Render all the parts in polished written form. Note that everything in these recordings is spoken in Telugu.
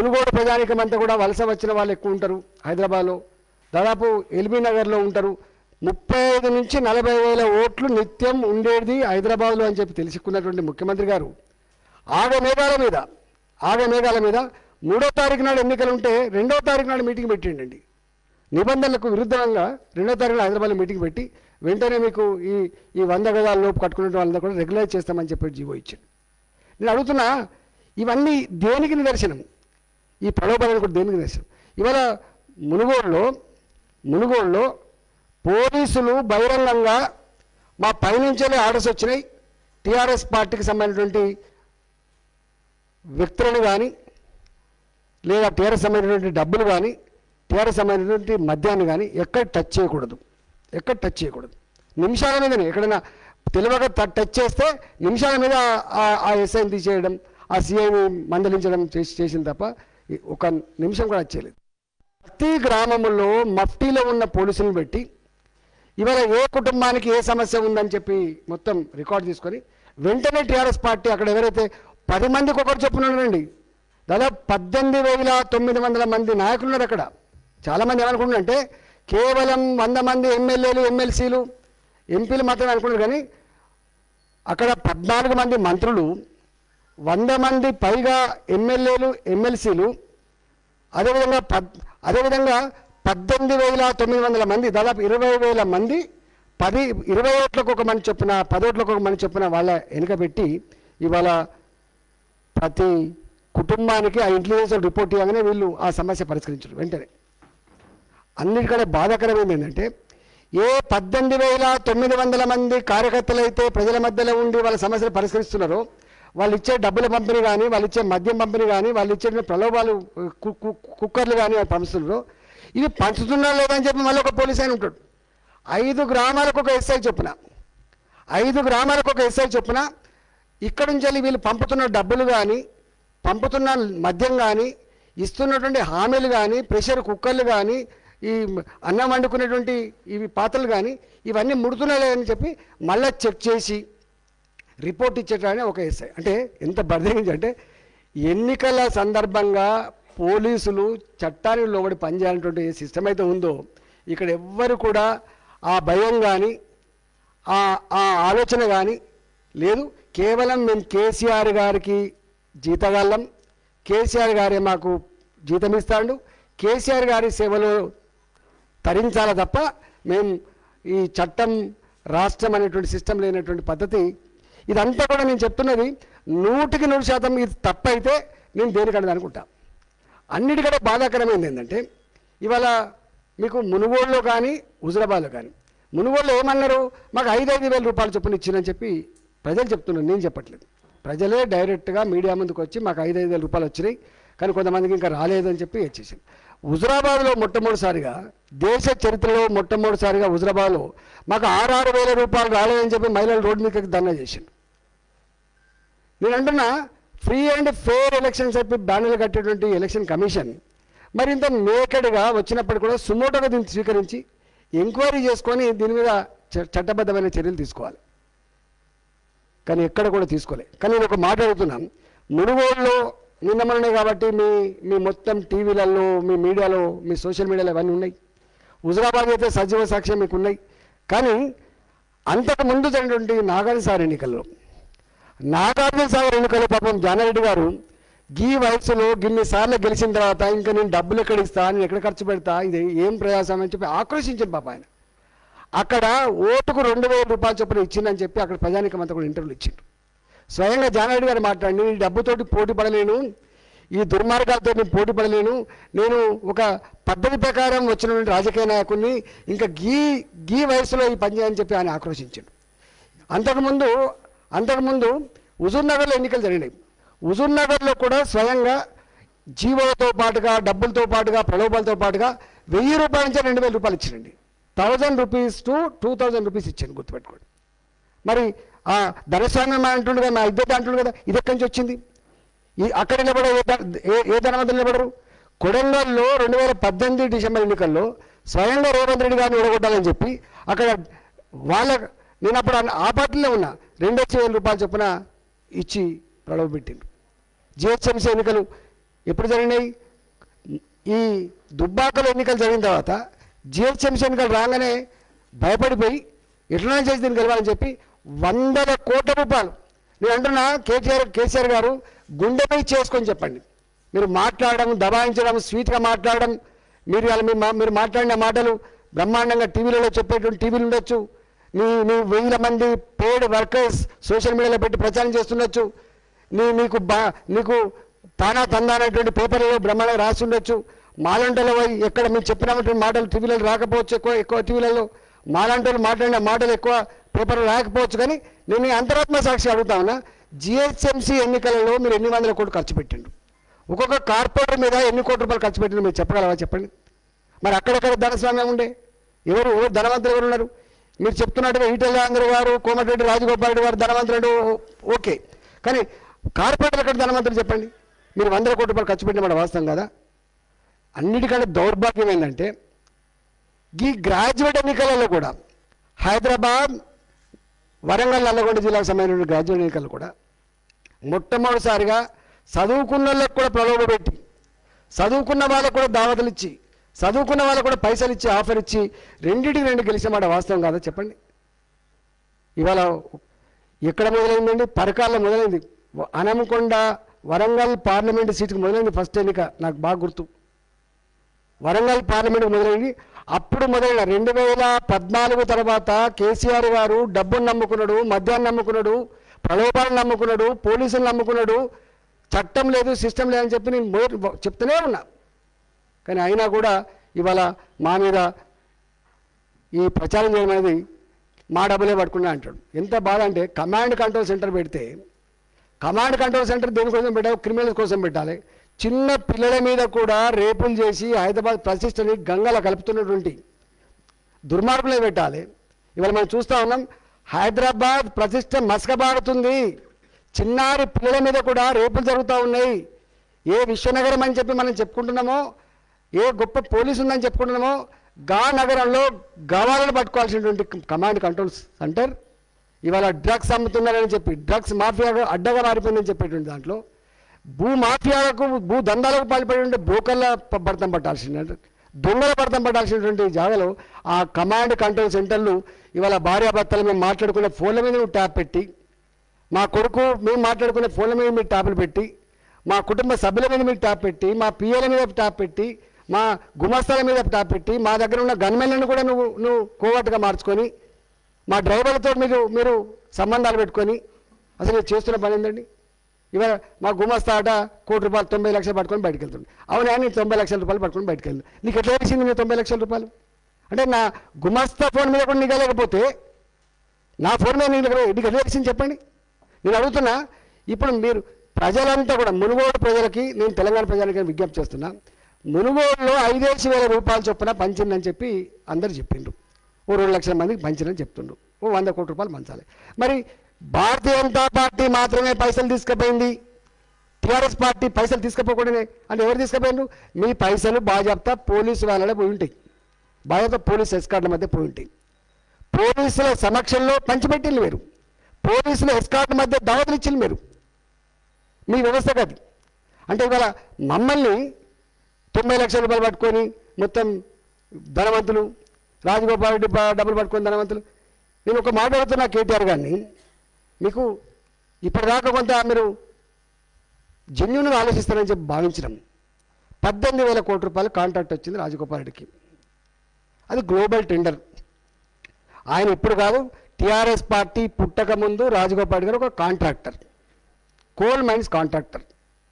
మునుగోడు ప్రజానికం అంతా కూడా వలస వచ్చిన వాళ్ళు ఎక్కువ ఉంటారు హైదరాబాద్లో, దాదాపు ఎల్బీ నగర్లో ఉంటారు. 35 నుంచి 40 వేల ఓట్లు నిత్యం ఉండేది హైదరాబాద్లో అని చెప్పి తెలుసుకున్నటువంటి ముఖ్యమంత్రి గారు ఆగమేఘాల మీద 3వ తారీఖు నాడు ఎన్నికలు ఉంటే 2వ తారీఖు నాడు మీటింగ్ పెట్టిండండి. నిబంధనలకు విరుద్ధంగా 2వ తారీఖున హైదరాబాద్లో మీటింగ్ పెట్టి వెంటనే మీకు ఈ 100 గజాల లోపు కట్టుకునే వాళ్ళంతా కూడా రెగ్యులైజ్ చేస్తామని చెప్పి జీవో ఇచ్చాడు. నేను అడుగుతున్నా, ఇవన్నీ దేనికి నిదర్శనం? ఈ ప్రలోభాలను కూడా దేనికి నిదర్శనం? ఇవాళ మునుగోడులో పోలీసులు బహిరంగంగా మా పైనుంచే ఆర్డర్స్ వచ్చినాయి, టీఆర్ఎస్ పార్టీకి సంబంధించినటువంటి వ్యక్తులను కానీ లేదా టీఆర్ఎస్ సంబంధించినటువంటి డబ్బులు కానీ టీఆర్ఎస్ సంబంధించినటువంటి మద్యాన్ని కానీ ఎక్కడ టచ్ చేయకూడదు. నిమిషాల మీదనే ఎక్కడైనా తెలియక టచ్ చేస్తే నిమిషాల మీద ఆ ఎస్ఐని తీసేయడం, ఆ సిఐని మందలించడం చేసింది తప్ప ఒక నిమిషం కూడా చేయలేదు. ప్రతి గ్రామంలో మఫ్టీలో ఉన్న పోలీసులను పెట్టి ఇవాళ ఏ కుటుంబానికి ఏ సమస్య ఉందని చెప్పి మొత్తం రికార్డ్ తీసుకొని వెంటనే టీఆర్ఎస్ పార్టీ అక్కడ ఎవరైతే 10 మందికి ఒకరు చొప్పున ఉన్నారండి, దాదాపు 18,900 మంది నాయకులు ఉన్నారు అక్కడ. చాలామంది ఏమనుకుంటున్నారంటే కేవలం 100 మంది ఎమ్మెల్యేలు, ఎమ్మెల్సీలు, ఎంపీలు మాత్రమే అనుకున్నారు. కానీ అక్కడ 14 మంది మంత్రులు, 100 మంది పైగా ఎమ్మెల్యేలు, ఎమ్మెల్సీలు, అదేవిధంగా 18,900 మంది, దాదాపు 20,000 మంది 20 ఓట్లకు ఒక మంది చొప్పున 10 ఓట్లకు ఒక మంది చొప్పున వాళ్ళ వెనుక పెట్టి ఇవాళ ప్రతి కుటుంబానికి ఆ ఇంటెలిజెన్స్ రిపోర్ట్ ఇవ్వగానే వీళ్ళు ఆ సమస్య పరిష్కరించారు వెంటనే. అన్నిటికంటే బాధాకరమైంది ఏంటంటే ఏ 18,900 మంది కార్యకర్తలు అయితే ప్రజల మధ్యలో ఉండి వాళ్ళ సమస్యలు పరిష్కరిస్తున్నారో వాళ్ళు ఇచ్చే డబ్బుల పంపిణీ కానీ, వాళ్ళు ఇచ్చే మద్యం పంపిణీ కానీ, వాళ్ళు ఇచ్చే ప్రలోభాలు కుక్కర్లు కానీ వాళ్ళు పంపిస్తున్నారో ఇవి పంచుతున్నా లేదని చెప్పి మళ్ళీ ఒక పోలీస్ ఆయన ఉంటాడు. 5 గ్రామాలకు ఒక ఎస్ఐ చొప్పున ఇక్కడ నుంచి వెళ్ళి వీళ్ళు పంపుతున్న డబ్బులు కానీ, పంపుతున్న మద్యం కానీ, ఇస్తున్నటువంటి హామీలు కానీ, ప్రెషర్ కుక్కర్లు కానీ, ఈ అన్నం వండుకునేటువంటి ఇవి పాత్రలు కానీ ఇవన్నీ ముడుతున్నాయని చెప్పి మళ్ళీ చెక్ చేసి రిపోర్ట్ ఇచ్చేటనే ఒక ఎస్ఐ. అంటే ఎంత బర్ధగించి అంటే ఎన్నికల సందర్భంగా పోలీసులు చట్టానికి లోబడి పనిచేయాలన్నటువంటి సిస్టమ్ అయితే ఉందో ఇక్కడ ఎవ్వరు కూడా ఆ భయం కానీ ఆ ఆలోచన కానీ లేదు. కేవలం మేము కేసీఆర్ గారికి జీతగాళ్ళం, కేసీఆర్ గారే మాకు జీతం ఇస్తాడు, కేసీఆర్ గారి సేవలో తరించాలి తప్ప మేము ఈ చట్టం రాష్ట్రం అనేటువంటి సిస్టమ్ లేనటువంటి పద్ధతి. ఇదంతా కూడా నేను చెప్తున్నది 100కి 100% ఇది తప్పైతే నేను దేనికన్నది అనుకుంటా. అన్నిటికంటే బాధాకరమైంది ఏంటంటే ఇవాళ మీకు మునుగోడులో కానీ హుజురాబాద్లో కానీ, మునుగోడులో ఏమన్నారు, మాకు 5,000 రూపాయలు చొప్పున ఇచ్చిందని చెప్పి ప్రజలు చెప్తున్నారు, నేను చెప్పట్లేదు. ప్రజలే డైరెక్ట్గా మీడియా ముందుకు వచ్చి మాకు 5,000 రూపాయలు వచ్చినాయి కానీ కొంతమందికి ఇంకా రాలేదని చెప్పి ఇచ్చేసింది. హుజురాబాద్లో మొట్టమొదటిసారిగా దేశ చరిత్రలో మొట్టమొదటిసారిగా హుజురాబాద్లో మాకు 6,000 రూపాయలు రాలేదని చెప్పి మహిళలు రోడ్డు మీదకి ధర్నా చేసింది. నేను అంటున్నా ఫ్రీ అండ్ ఫెయిర్ ఎలక్షన్స్ చెప్పి బ్యానర్లు కట్టేటువంటి ఎలక్షన్ కమిషన్ మరింత నేకెడ్గా వచ్చినప్పుడు కూడా సుమోటోగా దీన్ని స్వీకరించి ఎంక్వైరీ చేసుకొని దీని మీద చట్టబద్ధమైన చర్యలు తీసుకోవాలి. కానీ ఎక్కడ కూడా తీసుకోలే. కానీ నేను ఒక మాట అడుగుతున్నాను, మునుగోడులో నిన్నమనే కాబట్టి మీ మొత్తం టీవీలలో, మీ మీడియాలో, మీ సోషల్ మీడియాలో ఇవన్నీ ఉన్నాయి. హుజురాబాద్ అయితే సజీవ సాక్ష్యం మీకు ఉన్నాయి. కానీ అంతకు ముందు జరిగినటువంటి నాగార్జున సాగర్ ఎన్నికల్లో పాపం జానారెడ్డి గారు గీ వయసులో గిన్నిసార్లు గెలిచిన తర్వాత ఇంకా నేను డబ్బులు ఎక్కడ ఇస్తా, నేను ఎక్కడ ఖర్చు పెడతా, ఇది ఏం ప్రయాసం అని చెప్పి ఆక్రోశించాను పాప ఆయన. అక్కడ ఓటుకు 2,000 రూపాయలు చొప్పున ఇచ్చిందని చెప్పి అక్కడ ప్రజానికం అంతా కూడా ఇంటర్వ్యూలు ఇచ్చిండ్రు. స్వయంగా జానారెడ్డి గారు మాట్లాడి ఈ డబ్బుతోటి పోటీ పడలేను, ఈ దుర్మార్గాలతో నేను పోటీ పడలేను, నేను ఒక పద్ధతి ప్రకారం వచ్చినటువంటి రాజకీయ నాయకుడిని, ఇంకా గీ వయసులో ఈ పని చేయని చెప్పి ఆయన ఆక్రోశించాడు. అంతకుముందు హుజూర్నగర్లో ఎన్నికలు జరిగినాయి. హుజూర్నగర్లో కూడా స్వయంగా జీవోతో పాటుగా, డబ్బులతో పాటుగా, ప్రలోభాలతో పాటుగా 1,000 రూపాయల నుంచి 2,000 రూపాయలు ఇచ్చిండండి. 1,000 రూపీస్ టు 2,000 రూపీస్ ఇచ్చాను, గుర్తుపెట్టుకోండి. మరి ఆ ధనస్వామ్యం అంటుండు కదా, నా ఇద్దరు అంటుండు కదా, ఇది ఎక్కడి నుంచి వచ్చింది? అక్కడ నిలబడే ఏ ధనవంతులు నిలబడరు? కొడంగల్లో 2018 డిసెంబర్ ఎన్నికల్లో స్వయంగా రేవంత్ రెడ్డి గారిని ఓడగొట్టాలని చెప్పి అక్కడ నేను అప్పుడు ఆ పార్టీలో ఉన్నా 2,000 రూపాయలు చొప్పున ఇచ్చి ప్రలోభ పెట్టిండ్రు. జిహెచ్ఎంసీ ఎన్నికలు ఎప్పుడు జరిగినాయి? ఈ దుబ్బాకలో ఎన్నికలు జరిగిన తర్వాత జిహెచ్ఎంసీ ఎన్నికలు రాగానే భయపడిపోయి ఎట్లా చేసి దీన్ని గెలవాలని చెప్పి వందల కోట్ల రూపాయలు, నేను అంటున్నా కేసీఆర్ గారు గుండెపై చేసుకొని చెప్పండి. మీరు మాట్లాడడం, దబాయించడం, స్వీట్గా మాట్లాడడం, మీరు మాట్లాడిన మాటలు బ్రహ్మాండంగా టీవీలలో చెప్పేటువంటి టీవీలు ఉండొచ్చు, నీ 1000 మంది పెయిడ్ వర్కర్స్ సోషల్ మీడియాలో పెట్టి ప్రచారం చేస్తుండొచ్చు, నీకు తానా తందా అనేటువంటి పేపర్లలో బ్రహ్మాండంగా రాసి ఉండొచ్చు, మాలంటలో ఎక్కడ మీరు చెప్పినటువంటి మాటలు టీవీలలో రాకపోవచ్చు, ఎక్కువ టీవీలలో మాలంటలు మాట్లాడిన మాటలు ఎక్కువ పేపర్లు రాకపోవచ్చు. కానీ నేను అంతరాత్మ సాక్షి అడుగుతా ఉన్నా, జిహెచ్ఎంసీ ఎన్నికలలో మీరు ఎన్ని వందల కోట్లు ఖర్చు పెట్టిండు? ఒక్కొక్క కార్పొరేటర్ మీద ఎన్ని కోట్ల రూపాయలు ఖర్చు పెట్టిండు మీరు చెప్పగలవా? చెప్పండి. మరి అక్కడెక్కడ ధనస్వామ్యం ఉండే? ఎవరు ధనవంతులు ఎవరు ఉన్నారు? మీరు చెప్తున్నట్టుగా ఈటెల రాజేంద్ర గారు, కోమటిరెడ్డి రాజగోపాల్ రెడ్డి గారు ధనవంతుడు, ఓకే. కానీ కార్పొరేటర్ ఎక్కడ ధనవంతులు చెప్పండి? మీరు 100 కోట్ల రూపాయలు ఖర్చు పెట్టిన మాట వాస్తవం కదా? అన్నిటికంటే దౌర్భాగ్యం ఏంటంటే ఈ గ్రాడ్యుయేట్ ఎన్నికలలో కూడా హైదరాబాద్, వరంగల్, నల్లగొండ జిల్లాకు సంబంధించిన గ్రాడ్యుయేట్ ఎన్నికలు కూడా మొట్టమొదటిసారిగా చదువుకున్న వాళ్ళకు కూడా ప్రలోభ పెట్టి, చదువుకున్న వాళ్ళకు కూడా దావతలు ఇచ్చి, చదువుకున్న వాళ్ళకు కూడా పైసలు ఇచ్చి, ఆఫర్ ఇచ్చి రెండింటికి 2 గెలిచిన మాట వాస్తవం కాదా చెప్పండి? ఇవాళ ఎక్కడ మొదలైందండి? పరకాల్లో మొదలైంది. హనుమకొండ వరంగల్ పార్లమెంటు సీటుకు మొదలైంది ఫస్ట్ ఎన్నిక, నాకు బాగా గుర్తు. వరంగల్ పార్లమెంటుకు మొదలైంది. అప్పుడు మొదలైన 2014 తర్వాత కేసీఆర్ గారు డబ్బును నమ్ముకున్నాడు, మద్యాన్ని నమ్ముకున్నాడు, ప్రలోభాలను నమ్ముకున్నాడు, పోలీసులు నమ్ముకున్నాడు, చట్టం లేదు, సిస్టమ్ లేదని చెప్పి నేను చెప్తూనే ఉన్నా. కానీ అయినా కూడా ఇవాళ మా మీద ఈ ప్రచారం చేయడం అనేది మా డబ్బులే పట్టుకున్నా అంటాడు. ఎంత బాధ అంటే కమాండ్ కంట్రోల్ సెంటర్ పెడితే, కమాండ్ కంట్రోల్ సెంటర్ దేనికోసం పెట్టాలి? క్రిమినల్స్ కోసం పెట్టాలి. చిన్న పిల్లల మీద కూడా రేపులు చేసి హైదరాబాద్ ప్రతిష్టని గంగల కలుపుతున్నటువంటి దుర్మార్గులే పెట్టాలి. ఇవాళ మనం చూస్తూ ఉన్నాం, హైదరాబాద్ ప్రతిష్ట మసకబారుతుంది. చిన్నారి పిల్లల మీద కూడా రేపులు జరుగుతూ ఉన్నాయి. ఏ విశ్వనగరం అని చెప్పి మనం చెప్పుకుంటున్నామో, ఏ గొప్ప పోలీసు ఉందని చెప్పుకుంటున్నామో, గా నగరంలో గవాలను పట్టుకోవాల్సినటువంటి కమాండ్ కంట్రోల్ సెంటర్ ఇవాళ డ్రగ్స్ అమ్ముతున్నారని చెప్పి, డ్రగ్స్ మాఫియా అడ్డగా మారిపోయిందని చెప్పేటువంటి దాంట్లో భూ మాఫియాలకు, భూ దందాలకు పాల్పడే బ్రోకర్ల భర్తం పట్టాల్సిన, దొంగల భర్తం పట్టాల్సినటువంటి జాగాలో ఆ కమాండ్ కంట్రోల్ సెంటర్లు ఇవాళ భార్యాభర్తలు మేము మాట్లాడుకునే ఫోన్ల మీద నువ్వు ట్యాప్ పెట్టి, మా కొడుకు మేము మాట్లాడుకునే ఫోన్ల మీద మీరు ట్యాపులు పెట్టి, మా కుటుంబ సభ్యుల మీద మీరు ట్యాప్ పెట్టి, మా పిఎల మీద ట్యాప్ పెట్టి, మా గుమస్తాల మీద ట్యాప్ పెట్టి, మా దగ్గర ఉన్న గన్మెన్లను కూడా నువ్వు కోవట్టుగా మార్చుకొని, మా డ్రైవర్లతో మీరు సంబంధాలు పెట్టుకొని అసలు మీరు చేస్తున్న పని ఏంటండి? ఇవాళ మా గుమస్తా ఆట ₹1 కోటి 90 లక్షలు పట్టుకొని బయటకు వెళ్తుంది. అవునా, నేను 90 లక్షల రూపాయలు పట్టుకొని బయటకు వెళ్తుంది. నీకు ఎట్లా తెలిసింది నేను 90 లక్షల రూపాయలు? అంటే నా గుమస్తా ఫోన్ మీద కూడా నిగలేకపోతే నా ఫోన్ మీద నీకు ఎట్లా తెలిసింది చెప్పండి? నేను అడుగుతున్నా. ఇప్పుడు మీరు ప్రజలంతా కూడా, మునుగోడు ప్రజలకి, నేను తెలంగాణ ప్రజలకి విజ్ఞప్తి చేస్తున్నా, మునుగోడులో 5,000 రూపాయలు చొప్పున పంచిందని చెప్పి అందరు చెప్పిండ్రు. 2 లక్షల మందికి పంచిందని చెప్తుండ్రు. 100 కోట్ల రూపాయలు పంచాలి. మరి భారతీయ జనతా పార్టీ మాత్రమే పైసలు తీసుకుపోయింది, టీఆర్ఎస్ పార్టీ పైసలు తీసుకుపోకూడనే అంటే ఎవరు తీసుకుపోయిండ్రు? మీ పైసలు బాజాప్తా పోలీసు వాళ్ళలో పోయి ఉంటాయి, బాజాప్తా పోలీసు ఎస్కార్డుల మధ్య పోయి ఉంటాయి. పోలీసుల సమక్షంలో పంచిపెట్టింది మీరు, పోలీసుల ఎస్కార్డుల మధ్య దావతులు ఇచ్చింది మీరు, మీ వ్యవస్థ కాదు. అంటే ఇవాళ మమ్మల్ని 90 లక్షల రూపాయలు పట్టుకొని మొత్తం ధనవంతులు, రాజగోపాల్ రెడ్డి డబ్బులు పట్టుకొని ధనవంతులు. నేను ఒక మాట అడుగుతున్నా కేటీఆర్ గారిని, మీకు ఇప్పటిదాకా కొంత మీరు జెన్యూన్గా ఆలోచిస్తారని చెప్పి భావించడం. 18,000 కోట్ల రూపాయలు కాంట్రాక్ట్ వచ్చింది రాజగోపాల్ రెడ్డికి. అది గ్లోబల్ టెండర్. ఆయన ఇప్పుడు కాదు, టీఆర్ఎస్ పార్టీ పుట్టక ముందు రాజగోపాల్ రెడ్డి గారు ఒక contractor, coal mines contractor.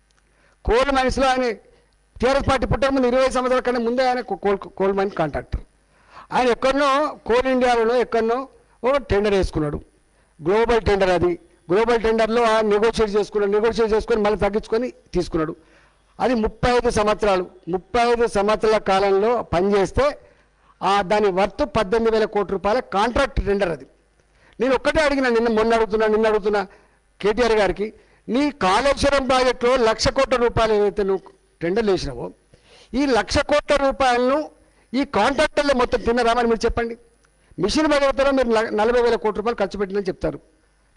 Coal మైన్స్లో ఆయన టీఆర్ఎస్ పార్టీ పుట్టక ముందు 20 సంవత్సరాల కన్నా ముందే ఆయన కోల్ మైన్స్ కాంట్రాక్టర్. ఆయన ఎక్కడనో కోల్ ఇండియాలో ఎక్కడనో ఒక టెండర్ వేసుకున్నాడు, గ్లోబల్ టెండర్. అది గ్లోబల్ టెండర్లో ఆయన నెగోషియేట్ చేసుకొని మళ్ళీ తగ్గించుకొని తీసుకున్నాడు. అది 35 సంవత్సరాలు, 35 సంవత్సరాల కాలంలో పనిచేస్తే దాని వర్త్ 18,000 కోట్ల రూపాయల కాంట్రాక్ట్ టెండర్. అది నేను ఒక్కటే అడిగినా, నిన్న అడుగుతున్నా కేటీఆర్ గారికి, నీ కాళేశ్వరం ప్రాజెక్టులో 1,00,000 కోట్ల రూపాయలు ఏదైతే నువ్వు టెండర్లు వేసినావో, ఈ 1,00,000 కోట్ల రూపాయలను ఈ కాంట్రాక్టర్లు మొత్తం తిన్నారామని మీరు చెప్పండి. మిషన్ భగవతలో మీరు 40,000 కోట్ల రూపాయలు ఖర్చు పెట్టిందని చెప్తారు.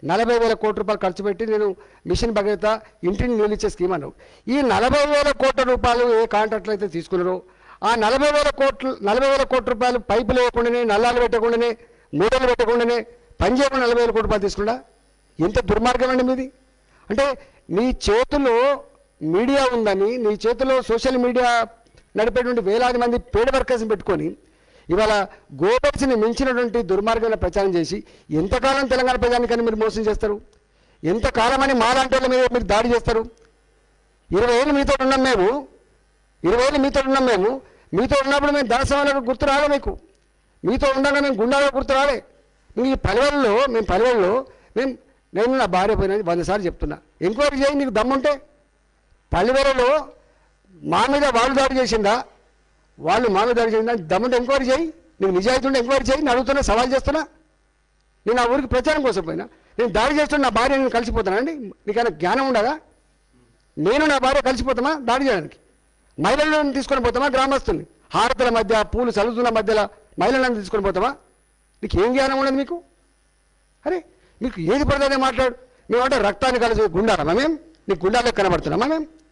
40,000 కోట్ల రూపాయలు ఖర్చు పెట్టి నేను మిషన్ భగీరథ ఇంటిని నీళ్ళు ఇచ్చే స్కీమ్ అన్నావు. ఈ 40,000 కోట్ల రూపాయలు ఏ కాంట్రాక్ట్లు అయితే తీసుకున్నారో ఆ 40,000 కోట్ల రూపాయలు పైపులు వేయకుండానే, నల్లాలు పెట్టకుండానే, మూడలు పెట్టకుండానే, పని చేయకుండా 40,000 కోట్ల రూపాయలు తీసుకున్నా ఎంత దుర్మార్గం అండి మీది. అంటే నీ చేతిలో మీడియా ఉందని, నీ చేతిలో సోషల్ మీడియా నడిపేటువంటి వేలాది మంది పేడ్ వర్కర్స్ని పెట్టుకొని ఇవాళ గోబెల్స్ని మించినటువంటి దుర్మార్గమైన ప్రచారం చేసి ఎంతకాలం తెలంగాణ ప్రజానికని మీరు మోసం చేస్తారు? ఎంతకాలం అని మాలాంటి వాళ్ళ మీద మీరు దాడి చేస్తారు? 20 ఏళ్ళు మీతో ఉన్నాం మేము, 20 ఏళ్ళు మీతో ఉన్నాం మేము. మీతో ఉన్నప్పుడు మేము దళసవాళ్ళకు గుర్తు రాలే, మీతో ఉండగా మేము గుండాలో గుర్తు రాలే. మీ పల్లెల్లో నేను నా భార్య పోయినది 100 సార్లు చెప్తున్నా. ఎంక్వైరీ చేయి నీకు దమ్ముంటే. పల్లెలలో మా మీద వాళ్ళు దాడి చేసిందా, వాళ్ళు మా మీద దాడి చేసిందా, దమ్ముంటే ఎంక్వైరీ చేయి. నీకు నిజాయితీ ఉంటే ఎంక్వైరీ చేయి. నేను అడుగుతున్నా, సవాల్ చేస్తున్నా. నేను ఆ ఊరికి ప్రచారం కోసం పోయినా, నేను దాడి చేస్తున్నా, నా భార్య నేను కలిసిపోతానండి? నీకైనా జ్ఞానం ఉండదా? నేను నా భార్య కలిసిపోతామా దాడి చేయడానికి? మహిళలను తీసుకొని పోతామా? గ్రామస్తుల్ని హారతుల మధ్య, పూలు చల్లుతున్న మధ్యలో మహిళలను తీసుకొని పోతామా? నీకు ఏం జ్ఞానం ఉండదు మీకు? అరే మీకు ఏది పడుతుందే మాట్లాడు. మేమంటే రక్తాన్ని కలిసి గుండాలమా మేము? నీకు గుండాలకు కనబడుతున్నామా మేము?